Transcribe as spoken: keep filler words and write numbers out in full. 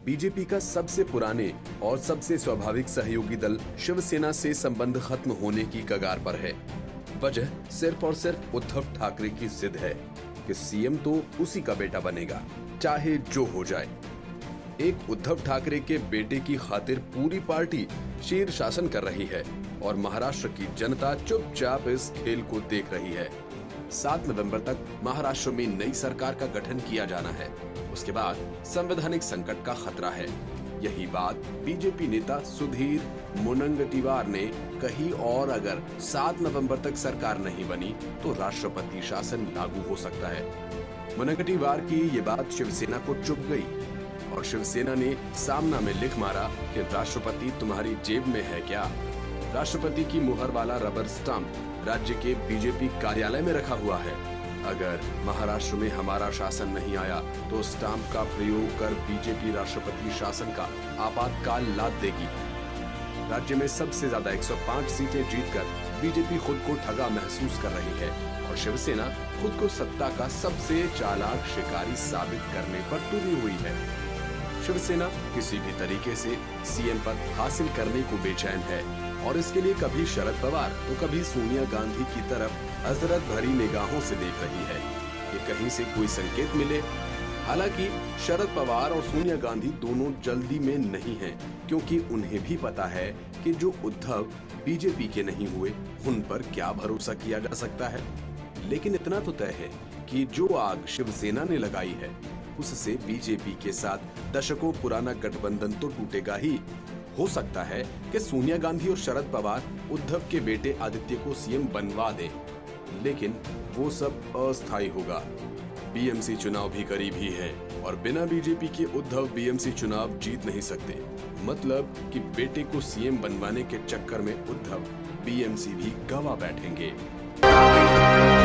BJP का सबसे पुराने और सबसे स्वाभाविक सहयोगी दल शिवसेना से संबंध खत्म होने की कगार पर है। वजह सिर्फ और सिर्फ उद्धव ठाकरे की जिद है कि सीएम तो उसी का बेटा बनेगा, चाहे जो हो जाए। एक उद्धव ठाकरे के बेटे की खातिर पूरी पार्टी शेर शासन कर रही है और महाराष्ट्र की जनता चुपचाप इस खेल को देख रही है। सात नवंबर तक महाराष्ट्र में नई सरकार का गठन किया जाना है। उसके बाद संवैधानिक संकट का खतरा है। यही बात बीजेपी नेता सुधीर मुनंगटीवार ने कही और अगर सात नवंबर तक सरकार नहीं बनी तो राष्ट्रपति शासन लागू हो सकता है। मुनंगटीवार की ये बात शिवसेना को चुभ गई और शिवसेना ने सामना में लिख मारा कि राष्ट्रपति तुम्हारी जेब में है क्या? राष्ट्रपति की मुहर वाला रबर स्टाम्प राज्य के बीजेपी कार्यालय में रखा हुआ है। अगर महाराष्ट्र में हमारा शासन नहीं आया तो स्टाम्प का प्रयोग कर बीजेपी राष्ट्रपति शासन का आपातकाल लाद देगी। राज्य में सबसे ज्यादा एक सौ पाँच सीटें जीतकर बीजेपी खुद को ठगा महसूस कर रही है और शिवसेना खुद को सत्ता का सबसे चालाक शिकारी साबित करने पर तुली हुई है। शिवसेना किसी भी तरीके से सीएम पद हासिल करने को बेचैन है और इसके लिए कभी शरद पवार तो कभी सोनिया गांधी की तरफ हसरत भरी निगाहों से देख रही है कि कहीं से कोई संकेत मिले। हालांकि शरद पवार और सोनिया गांधी दोनों जल्दी में नहीं हैं, क्योंकि उन्हें भी पता है कि जो उद्धव बीजेपी के नहीं हुए उन पर क्या भरोसा किया जा सकता है। लेकिन इतना तो तय है कि जो आग शिवसेना ने लगाई है उससे बीजेपी के साथ दशकों पुराना गठबंधन तो टूटेगा ही। हो सकता है कि सोनिया गांधी और शरद पवार उद्धव के बेटे आदित्य को सीएम बनवा दें, लेकिन वो सब अस्थायी होगा। बीएमसी चुनाव भी करीब ही है और बिना बीजेपी के उद्धव बीएमसी चुनाव जीत नहीं सकते। मतलब कि बेटे को सीएम बनवाने के चक्कर में उद्धव बीएमसी भी गंवा बैठेंगे।